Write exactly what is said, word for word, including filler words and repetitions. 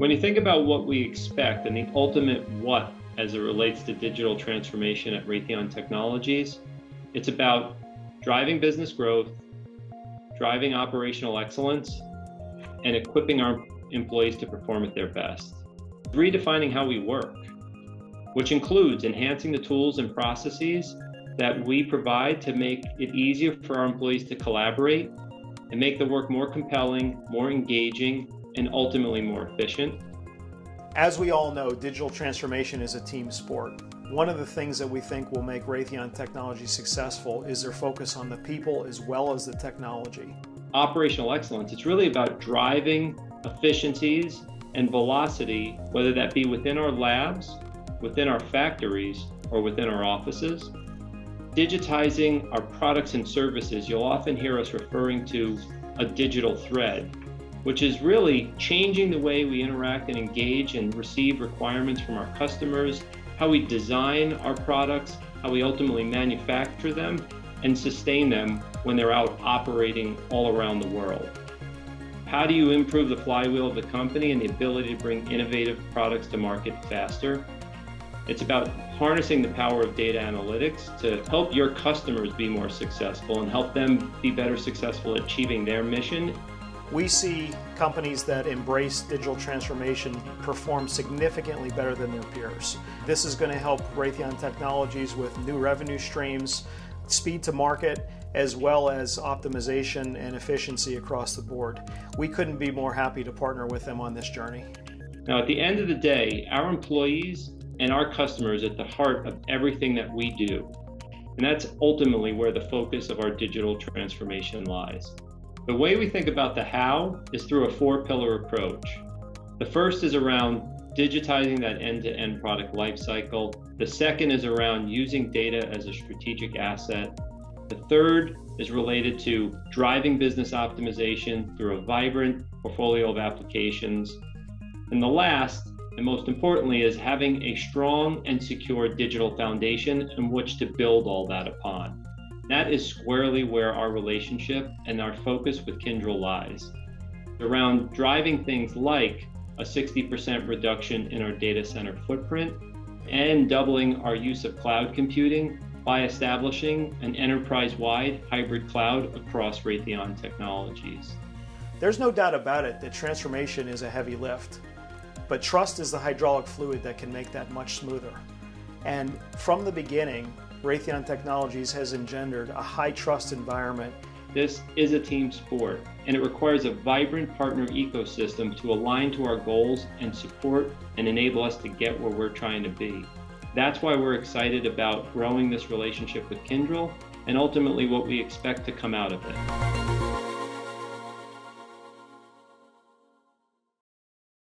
When you think about what we expect and the ultimate what as it relates to digital transformation at Raytheon Technologies, it's about driving business growth, driving operational excellence, and equipping our employees to perform at their best. Redefining how we work, which includes enhancing the tools and processes that we provide to make it easier for our employees to collaborate and make the work more compelling, more engaging, and ultimately more efficient. As we all know, digital transformation is a team sport. One of the things that we think will make Raytheon Technologies successful is their focus on the people as well as the technology. Operational excellence, it's really about driving efficiencies and velocity, whether that be within our labs, within our factories, or within our offices. Digitizing our products and services, you'll often hear us referring to a digital thread, which is really changing the way we interact and engage and receive requirements from our customers, how we design our products, how we ultimately manufacture them and sustain them when they're out operating all around the world. How do you improve the flywheel of the company and the ability to bring innovative products to market faster? It's about harnessing the power of data analytics to help your customers be more successful and help them be better successful at achieving their mission. We see companies that embrace digital transformation perform significantly better than their peers. This is going to help Raytheon Technologies with new revenue streams, speed to market, as well as optimization and efficiency across the board. We couldn't be more happy to partner with them on this journey. Now, at the end of the day, our employees and our customers are at the heart of everything that we do. And that's ultimately where the focus of our digital transformation lies. The way we think about the how is through a four-pillar approach. The first is around digitizing that end-to-end product lifecycle. The second is around using data as a strategic asset. The third is related to driving business optimization through a vibrant portfolio of applications. And the last, and most importantly, is having a strong and secure digital foundation in which to build all that upon. That is squarely where our relationship and our focus with Kyndryl lies, around driving things like a sixty percent reduction in our data center footprint and doubling our use of cloud computing by establishing an enterprise-wide hybrid cloud across Raytheon Technologies. There's no doubt about it that transformation is a heavy lift, but trust is the hydraulic fluid that can make that much smoother. And from the beginning, Raytheon Technologies has engendered a high-trust environment. This is a team sport, and it requires a vibrant partner ecosystem to align to our goals and support and enable us to get where we're trying to be. That's why we're excited about growing this relationship with Kyndryl and ultimately what we expect to come out of it.